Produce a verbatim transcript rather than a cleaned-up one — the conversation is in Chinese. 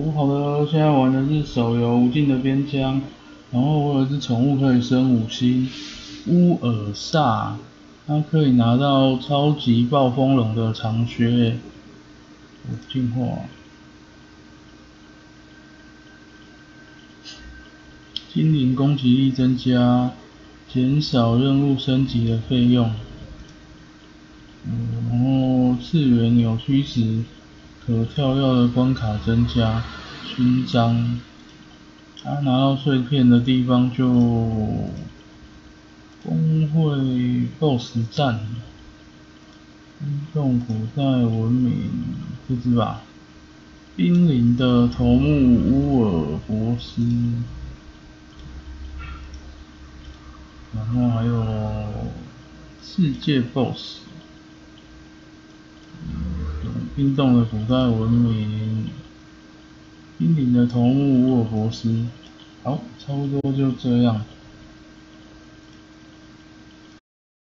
哦，好的，现在玩的是手游《无尽的边疆》，然后我有一只宠物可以升五星，乌尔萨，它可以拿到超级暴风龙的长靴，我进化，精灵攻击力增加，减少任务升级的费用，嗯，然后次元扭曲时可跳跃的关卡增加，勋章。他拿到碎片的地方就工会 BOSS 战，运动古代文明这只吧，濒临的头目乌尔博斯，然后还有世界 BOSS， 冰冻的古代文明，濒临的头目乌尔博斯，好，差不多就这样。